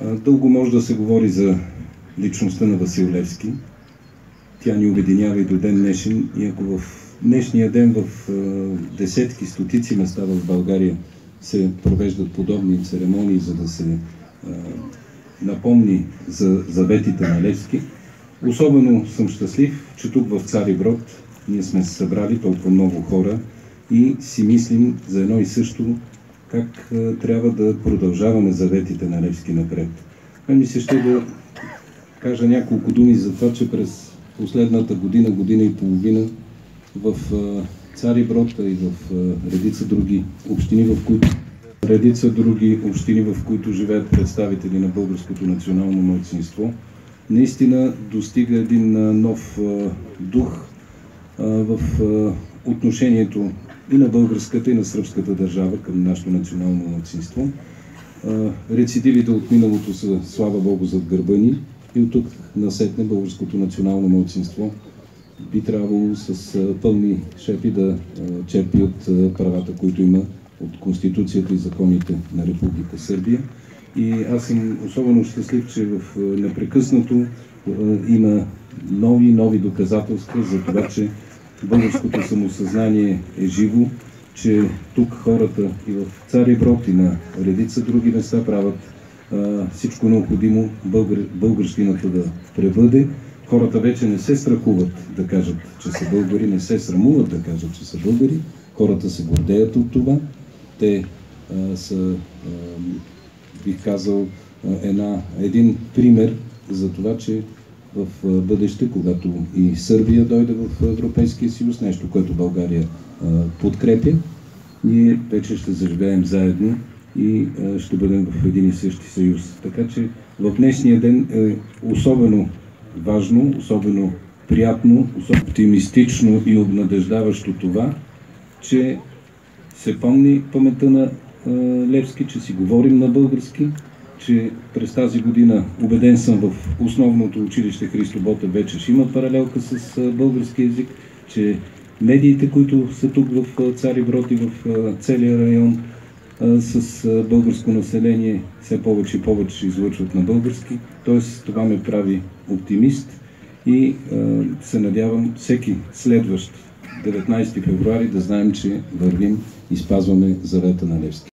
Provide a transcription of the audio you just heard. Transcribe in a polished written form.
Дълго може да се говори за личността на Васил Левски. Тя ни обединява и до ден днешен. И ако в днешния ден в десетки, стотици места в България се провеждат подобни церемонии, за да се напомни за заветите на Левски, особено съм щастлив, че тук в Цариброд ние сме се събрали толкова много хора и си мислим за едно и също, как трябва да продължаваме заветите на Левски напред. Ми се ще да кажа няколко думи за това, че през последната година, година и половина в Цариброд и в редица други общини, в които живеят представители на българското национално малцинство, наистина достига един нов дух в отношението и на българската, и на сръбската държава към нашето национално малцинство. Рецидивите от миналото са, слава Богу, зад гърба ни и от тук насетне българското национално малцинство би трябвало с пълни шепи да черпи от правата, които има от Конституцията и законите на Република Сърбия. И аз съм особено щастлив, че в непрекъснато има нови доказателства за това, че българското самосъзнание е живо, че тук хората и в Цариброд и на редица други места правят всичко необходимо българщината да пребъде. Хората вече не се страхуват да кажат, че са българи, не се срамуват да кажат, че са българи. Хората се гордеят от това. Те са, бих казал, един пример за това, че в бъдеще, когато и Сърбия дойде в Европейския съюз, нещо, което България подкрепя, ние вече ще заживеем заедно и ще бъдем в един и същи съюз. Така че в днешния ден е особено важно, особено приятно, особено оптимистично и обнадеждаващо това, че се помни паметта на Левски, че си говорим на български, че през тази година, убеден съм, в основното училище Христо Ботев вече ще има паралелка с български език, че медиите, които са тук в Цариброд и в целия район с българско население, все повече и повече ще излъчват на български. Тоест, това ме прави оптимист и се надявам всеки следващ 19 февруари да знаем, че вървим и спазваме завета на Левски.